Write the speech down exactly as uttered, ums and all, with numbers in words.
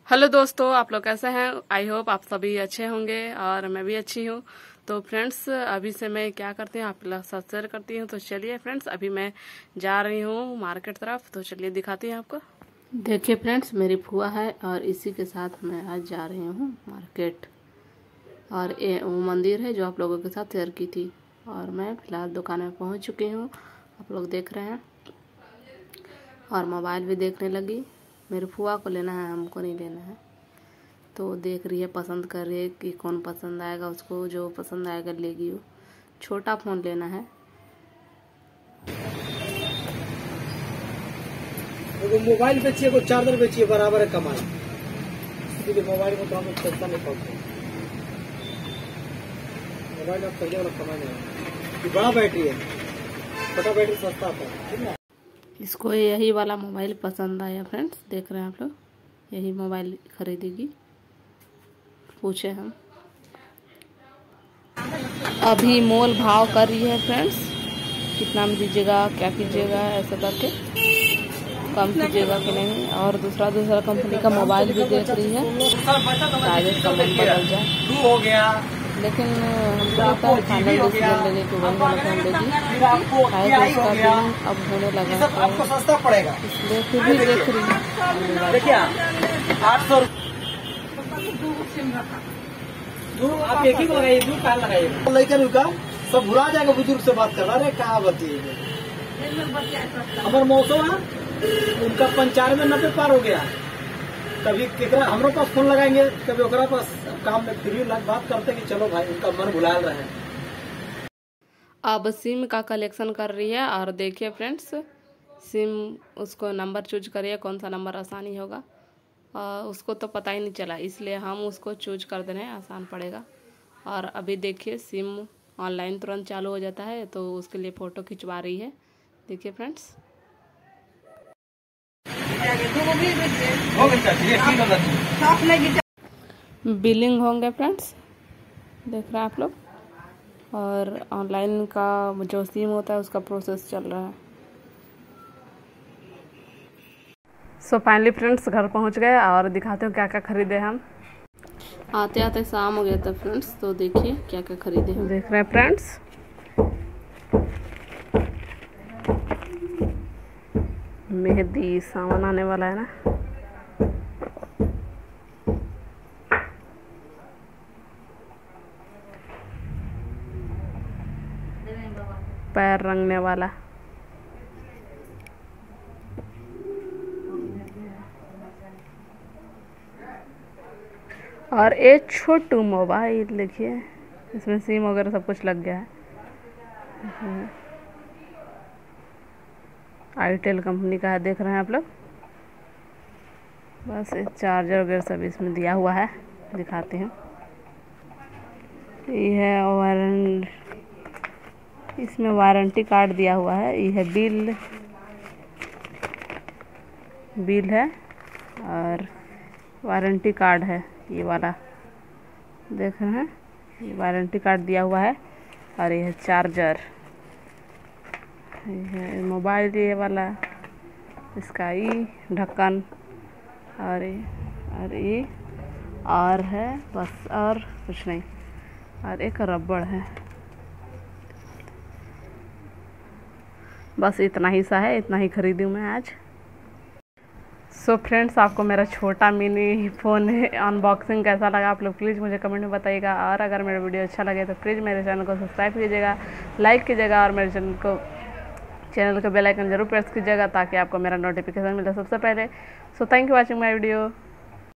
Hello दोस्तों, आप लोग कैसे हैं? आई होप आप सभी अच्छे होंगे और मैं भी अच्छी हूँ। तो फ्रेंड्स, अभी से मैं क्या करती हूँ आप लोग साथ शेयर करती हूँ। तो चलिए फ्रेंड्स, अभी मैं जा रही हूँ मार्केट तरफ, तो चलिए दिखाती हूँ आपको। देखिए फ्रेंड्स, मेरी फुआ है और इसी के साथ मैं आज जा रही हूँ मार्केट। और ये वो मंदिर है जो आप लोगों के साथ शेयर की थी। और मैं फ़िलहाल दुकान में पहुँच चुकी हूँ, आप लोग देख रहे हैं। और मोबाइल भी देखने लगी। मेरी फुआ को लेना है, हमको नहीं लेना है। तो देख रही है, पसंद कर रही है कि कौन पसंद आएगा उसको, जो पसंद आएगा लेगी। वो छोटा फ़ोन लेना है। तो मोबाइल बेचिए को चार्जर बेचिए, बराबर है कमाई। इसलिए मोबाइल में तो हम सस्ता नहीं पड़ता। मोबाइल आप सही वाला कमाई नहीं, बड़ा बैटरी है, छोटा बैटरी सस्ता आता है, ठीक है। इसको यही वाला मोबाइल पसंद आया फ्रेंड्स, देख रहे हैं आप लोग। यही मोबाइल खरीदेगी, पूछे हम। अभी मोल भाव कर रही है फ्रेंड्स, कितना में दीजिएगा, क्या कीजिएगा, ऐसा करके कम कीजिएगा कि नहीं। और दूसरा दूसरा कंपनी का मोबाइल भी देख रही है, शायद का मन बदल जाए। हो गया, लेकिन हमको लगता है फाइनल डिसीजन लेने के वही वाला फोन लेगी। शायद उसका बिलिंग अब होने लगा है, आपको सस्ता पड़ेगा, इसलिए फिर भी देख रही है। देखिए आठ सौ आप एक ही लगाइए, दो कार लगाइए। लेकिन उनका सब भुला जाएगा, बुजुर्ग से बात कर रहा है। कहाँ बताइए, हमारे मौसम है उनका पंचानवे नब्बे पार हो गया। कभी केकरा हमारे पास फोन लगाएंगे, कभी ओकरा पास काम में फ्री बात करते कि चलो भाई, उनका मन भुला रहे हैं। अब सिम का कलेक्शन कर रही है। और देखिए फ्रेंड्स, सिम उसको नंबर चूज करिए, कौन सा नंबर आसानी होगा। और उसको तो पता ही नहीं चला, इसलिए हम उसको चूज कर देने आसान पड़ेगा। और अभी देखिए, सिम ऑनलाइन तुरंत चालू हो जाता है, तो उसके लिए फ़ोटो खिंचवा रही है। देखिए फ्रेंड्स, बिलिंग होंगे फ्रेंड्स, देख रहे हैं आप लोग। और ऑनलाइन का जो सिम होता है उसका प्रोसेस चल रहा है। सो फाइनली फ्रेंड्स, घर पहुंच गए और दिखाते हो क्या क्या खरीदे हम। आते आते शाम हो गया था फ्रेंड्स, तो देखिए क्या क्या खरीदे हम। देख रहे हैं फ्रेंड्स, मेहंदी सामान आने वाला है ना। पैर रंगने वाला, और एक छोटू मोबाइल। देखिए, इसमें सिम वगैरह सब कुछ लग गया है। आईटेल कंपनी का है, देख रहे हैं आप लोग। बस चार्जर वगैरह सब इसमें दिया हुआ है, दिखाते हैं। ये है वारंटी, इसमें वारंटी कार्ड दिया हुआ है। ये है बिल बिल है और वारंटी कार्ड है, ये वाला देख रहे हैं। ये वारंटी कार्ड दिया हुआ है। और ये है चार्जर, ये है मोबाइल, ये वाला, इसका ये ढक्कन, और ये और ये और है बस, और कुछ नहीं। और एक रबड़ है, बस इतना ही सा है। इतना ही खरीदी हूँ मैं आज। सो so फ्रेंड्स, आपको मेरा छोटा मिनी फ़ोन अनबॉक्सिंग कैसा लगा, आप लोग प्लीज़ मुझे कमेंट में बताइएगा। और अगर मेरा वीडियो अच्छा लगे तो प्लीज़ मेरे चैनल को सब्सक्राइब कीजिएगा, लाइक कीजिएगा, और मेरे चैनल को चैनल का बेल आइकन जरूर प्रेस कीजिएगा, ताकि आपको मेरा नोटिफिकेशन मिले सबसे पहले। So thank you watching my video.